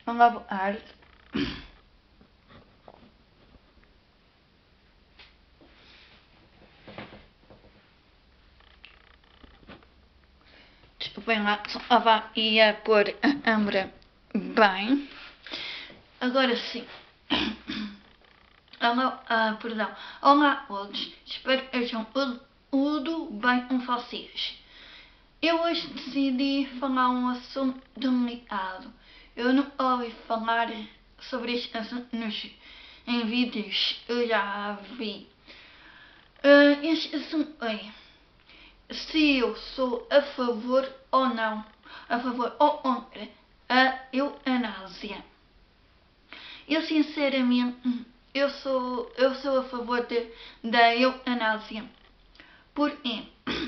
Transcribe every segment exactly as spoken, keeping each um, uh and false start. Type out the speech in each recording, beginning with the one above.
Olá, boa tarde. Desculpem lá, só ia pôr a câmera bem. Agora sim. Olá, ah, perdão. Olá a todos. Espero que estejam tudo bem com vocês. Eu hoje decidi falar um assunto delicado. Eu não ouvi falar sobre este assunto nos, em vídeos que eu já vi. Uh, este assunto é se eu sou a favor ou não, a favor ou contra a eutanásia. Eu sinceramente, eu sou, eu sou a favor de, da eutanásia. Porquê?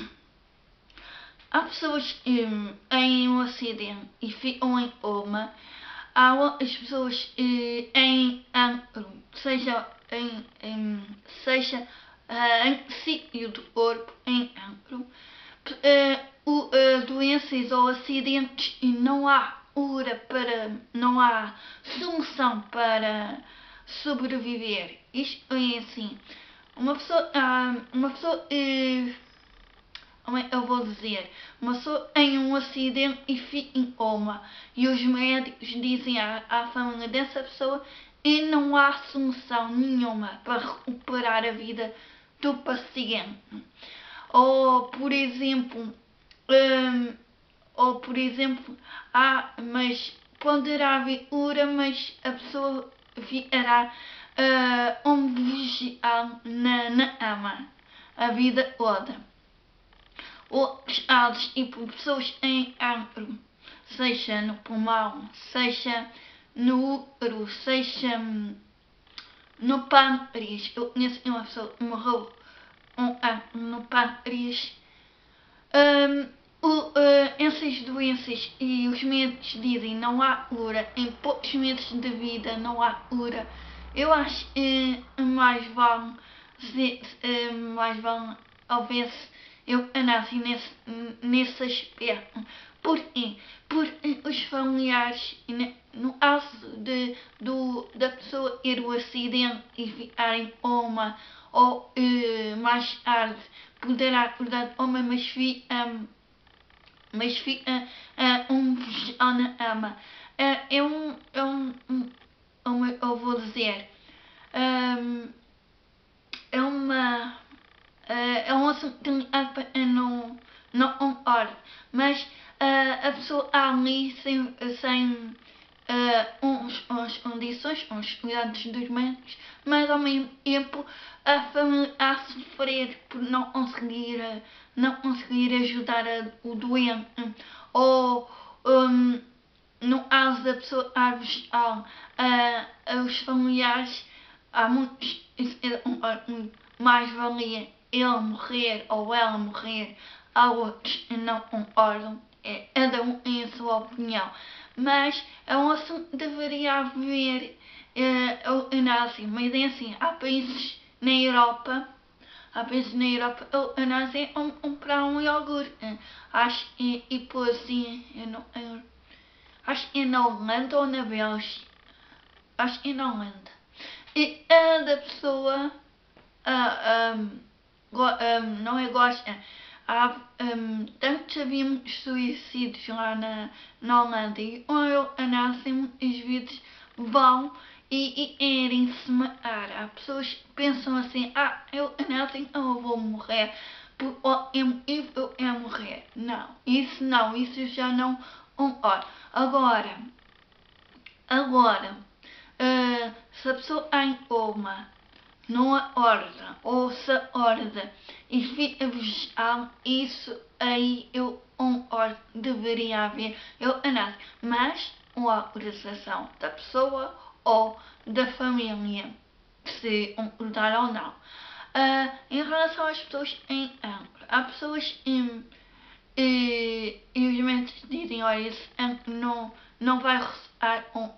Há pessoas um, em um acidente e ficam em coma. Há outras pessoas uh, em cancro, seja em, em seja uh, em sítio do corpo, em cancro. Uh, uh, doenças ou acidentes e não há cura para, não há solução para sobreviver. Isto é assim, uma pessoa, uh, uma pessoa uh, eu vou dizer, uma pessoa tem um acidente e fica em coma e os médicos dizem à, à família dessa pessoa e não há solução nenhuma para recuperar a vida do paciente. Ou por exemplo, um, ou por exemplo, há, mas poderá haver cura, mas a pessoa ficará uh, um vigial na, na cama a vida toda. Outros casos e por pessoas em cancro, seja no pulmão, seja no útero, seja no pâncreas. Eu conheço uma pessoa que morreu um cancro no pâncreas. Um, uh, uh, essas doenças e os médicos dizem não há cura, em poucos meses de vida não há cura. Eu acho que uh, mais vale, se, uh, mais vale houvesse eutanásia nesse, nesse aspecto. Porquê? Porque os familiares, no caso de, do, da pessoa ter o acidente e ficar em coma, ou uh, mais tarde poderá acordar de coma, mas fica, um, mas fica uh, um vegetal na cama. Uh, é um, é um, um, eu vou dizer, um, é uma Uh, é um assunto que eu não, não concordo, mas uh, a pessoa ali sem, sem uh, uns, uns condições, uns cuidados dos médicos, mas ao mesmo tempo a família a sofrer por não conseguir, não conseguir ajudar a, o doente, ou um, no caso da pessoa estar vegetal, uh, os familiares, há muitos, mais valia ele morrer ou ela morrer, há outros que não concordam, é, cada um tem a sua opinião, mas é um assunto que deveria haver eutanásia, mas é assim, há países na Europa, há países na Europa, eutanásia é um, comprar um iogurte, acho que, e por assim, eu não, eu, acho que é na Holanda ou na Bélgica, acho que é na Holanda, e cada pessoa, uh, um, Um, não é gosta. Há um, tantos havia muitos suicídios lá na, na Holanda e a eutanásia muitas vezes vão e, e querem se matar. Há pessoas que pensam assim, ah, eutanásia, então eu vou morrer por eu, eu, eu morrer. Não, isso não, isso eu já não concordo. Agora, agora, uh, se a pessoa tem coma, não acorda, ou se acorda e fica vegetal, isso aí eu concordo, deveria haver eutanásia, mas com a autorização da pessoa ou da família, se concordar ou não. Uh, em relação às pessoas em cancro, há pessoas em, e, e os médicos dizem, olha, esse cancro não, não vai resultar com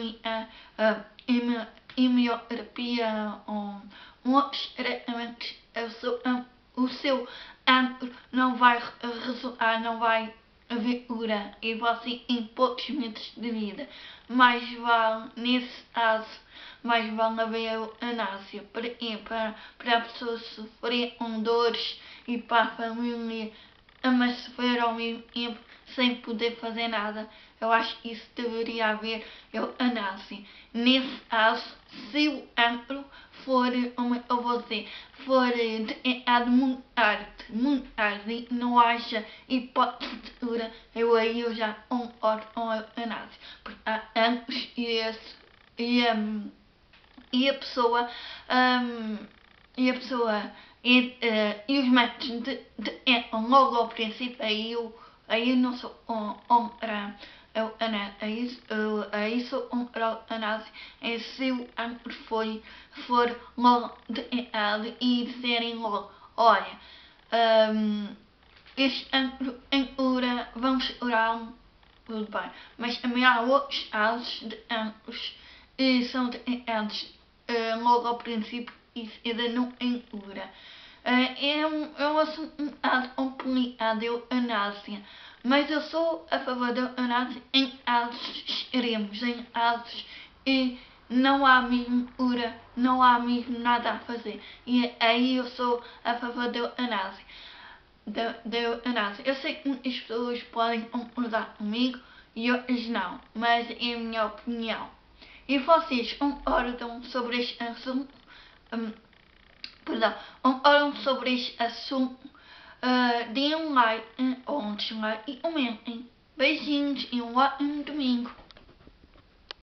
quimioterapia ou outros tratamentos, o seu, o seu cancro não vai resultar, não vai viúva e você em poucos meses de vida. Mais vale, nesse caso, mais vale haver a eutanásia para, para, para a pessoa sofrer com dores e para a família a sofrer ao mesmo tempo sem poder fazer nada. Eu acho que isso deveria haver eutanásia. Nesse caso, se o outro for, como eu vou dizer, for declarado muito tarde, muito tarde, e não haja hipótese futura, eu aí eu já concordo com a eutanásia. Porque há anos e, e, um, e a pessoa um, e a pessoa e, uh, e os métodos de, de, de, logo ao princípio, aí eu, aí eu não sou contra a eutanásia, aí sou contra a eutanásia, é se o outro foi, for logo declarado e disserem logo, olha, um, este outro em cura, vamos curá-lo, tudo bem, mas também há outros casos de outros que são declarados uh, logo ao princípio e ainda não em cura. Uh, é, um, é um assunto um bocado complicado, a eutanásia, mas eu sou a favor da eutanásia em casos extremos, em casos e não há mesmo cura, não há mesmo nada a fazer. E aí eu sou a favor da eutanásia. Da, da eutanásia. Eu sei que muitas pessoas podem concordar comigo e outras não, mas é a minha opinião. E vocês concordam sobre este assunto? Um, perdão, concordam sobre este assunto? Uh, deem um like ou um dislike e comentem. Beijinhos e um ótimo domingo.